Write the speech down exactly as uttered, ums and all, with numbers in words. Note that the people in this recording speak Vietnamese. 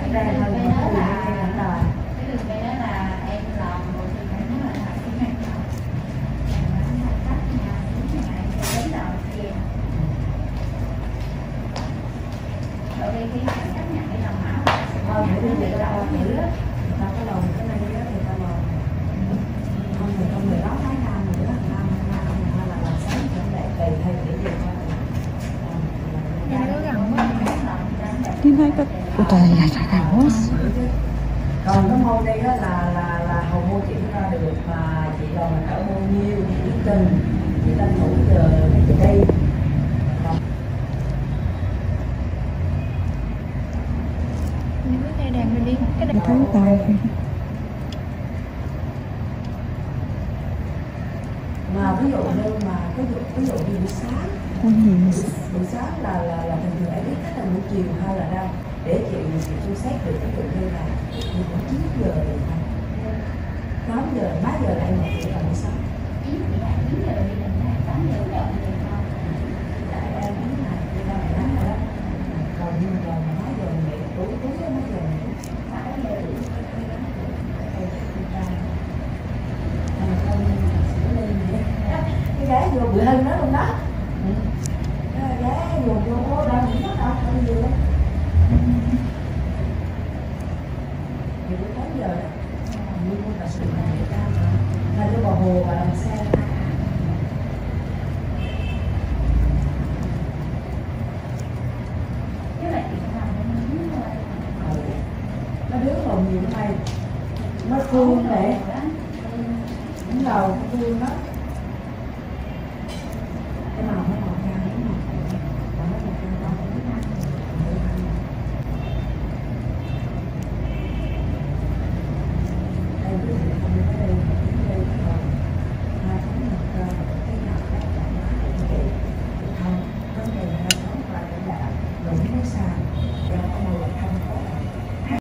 cái ra đường hơn bên một đó cái là gì nữa là cái đường bên đó là em làm một thì phải nói là thằng cái hàng nào bán hàng cắt nhà những ngày cho đến đầu kia rồi đi cái hàng cắt nhà cái lòng ảo thôi để đi về đâu thử á, người ta có lòng cái này á, người ta lòng không người không người đó thái nam người đó nam nam nam là làm sáng chẳng để tùy hay để gì thôi. Đi thấy có cô trời ơi trời ơi quá. Còn cái môn đây đó là là là hầu môn chị ra được mà chị đòi ở bao nhiêu chị tin chị tranh thủ giờ chị đi. Những cái cây đèn mình đi cái đèn thấy tài Mà ví dụ như mà ví dụ ví dụ như buổi sáng con gì buổi sáng là là là bình thường em biết cách là buổi chiều hay là đâu để chị chị thu xếp được ví dụ như là chín giờ được không? tám giờ mấy giờ lại một chị là buổi sáng chín giờ đi đến tám giờ đợi thì thôi tại em biết là chị ra mày lắm rồi đó còn như giờ mà mấy giờ mình nghỉ tối tối mấy giờ mình nghỉ sáu giờ đi cái ghé vô bự hơn đó luôn đó cái ghé vô vô có đâu những mất đâu không nhiều đâu thì tới tám giờ đó như con là sự này người ta là cho bà hồ và làm xe chứ lại chị làm nó rồi nó đứa còn nhiều cái này nó phương này đúng đầu phương đó